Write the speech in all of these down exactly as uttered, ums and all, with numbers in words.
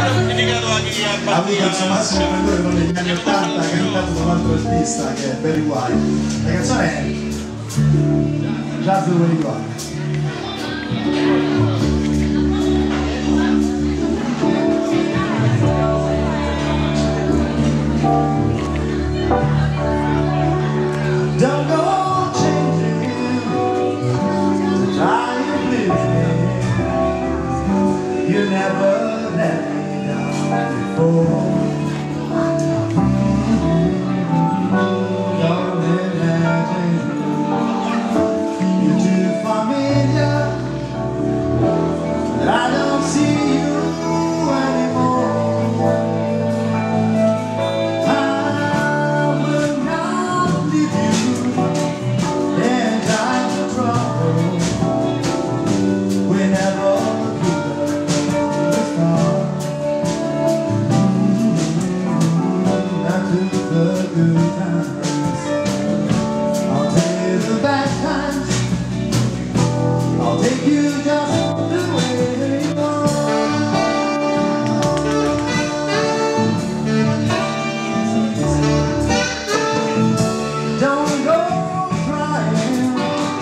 ha avuto il suo massimo splendore con negli anni ottanta, cantato da un altro artista che è Barry White. La canzone è Just the Way You Are. Don't go changing, try and please me. You never let me down before. Don't imagine you're too familiar, that I don't see you anymore.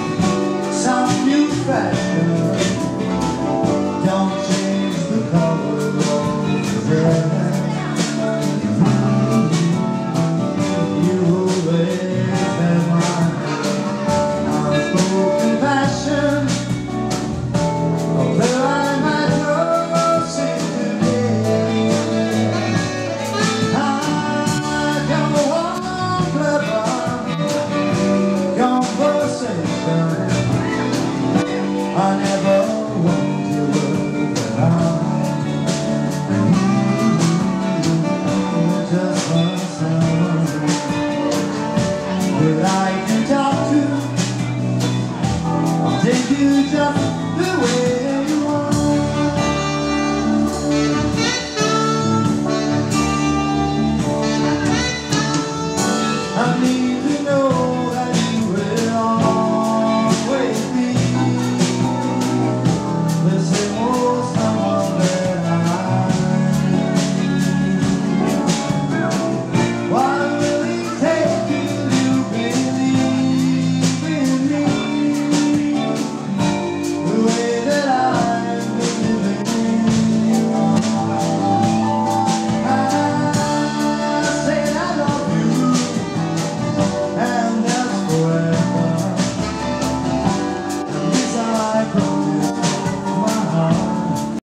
Don't change the color